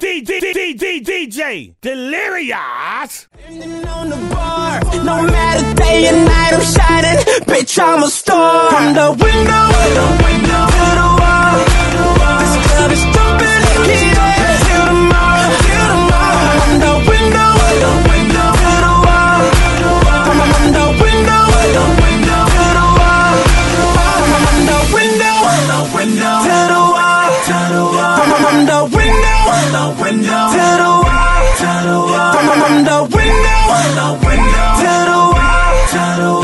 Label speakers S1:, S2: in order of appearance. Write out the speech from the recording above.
S1: DJ Delirious.
S2: On the bar, no matter day and night, I'm shining. Bitch, I'm a star. From the window to the wall. This club is jumping, keep it till tomorrow, till tomorrow. From the window to the wall. From the window to the wall. From the window to the wall. From the window to the wall. From the window to the wall.